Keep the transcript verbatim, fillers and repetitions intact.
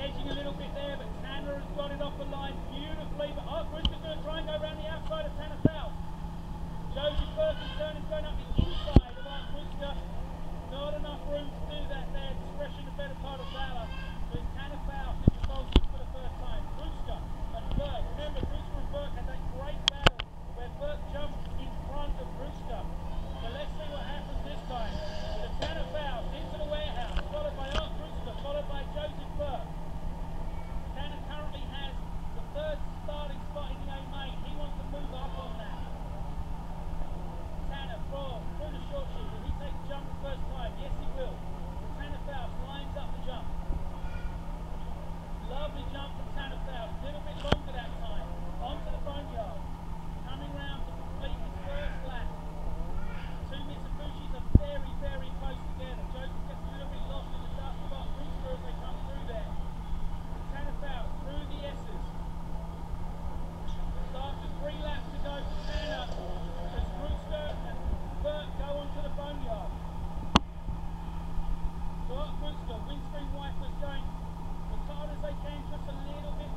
edging a little bit there, but Tanner has got it off the line beautifully. But Art Brewster's going to try and go around the outside of Tanner South. Joseph Burke's turn is going up the inside of Art Brewster. Not enough room to do that there. Discretion, the better part of valor. But Tanner South is involved for the first time. Brewster and Burke. Remember, Brewster and Burke had that great battle where Burke jumped in front of Brewster. So let's see what happens this time. The Tanner South into the warehouse, followed by Art Brewster, followed by Joseph Burke. Tanner currently has the third starting spot in the A main. He wants to move up on that. Tanner from through the short chute. Will he take the jump the first time? Yes, he will. Tanner South lines up the jump. Lovely jump from Tanner South. A little bit longer that time. Onto the boneyard. Coming round to complete his first lap. Two Mitsubishis are very, very close together. Joseph gets a little bit lost in the dust of Art Brewster as they come through there. Tanner South through the S's. So after three laps to go for Tanner, as Brewster and Burke go onto the boneyard. So Art Brewster, windscreen wipers going as hard as they can, just a little bit